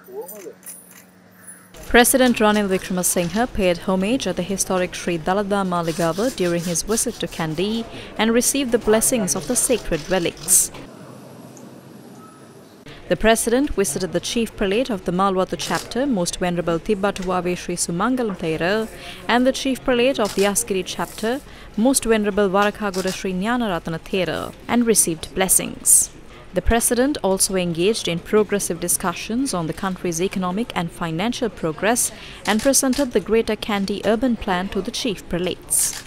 President Ranil Wickremesinghe paid homage at the historic Sri Dalada Maligawa during his visit to Kandy and received the blessings of the sacred relics. The President visited the Chief Prelate of the Malwatu chapter, Most Venerable Tibbatuwave Sri Sumangalam Thera, and the Chief Prelate of the Askiri chapter, Most Venerable Varakhagoda Sri Jnanaratana Thera, and received blessings. The President also engaged in progressive discussions on the country's economic and financial progress and presented the Greater Kandy Urban Plan to the Chief Prelates.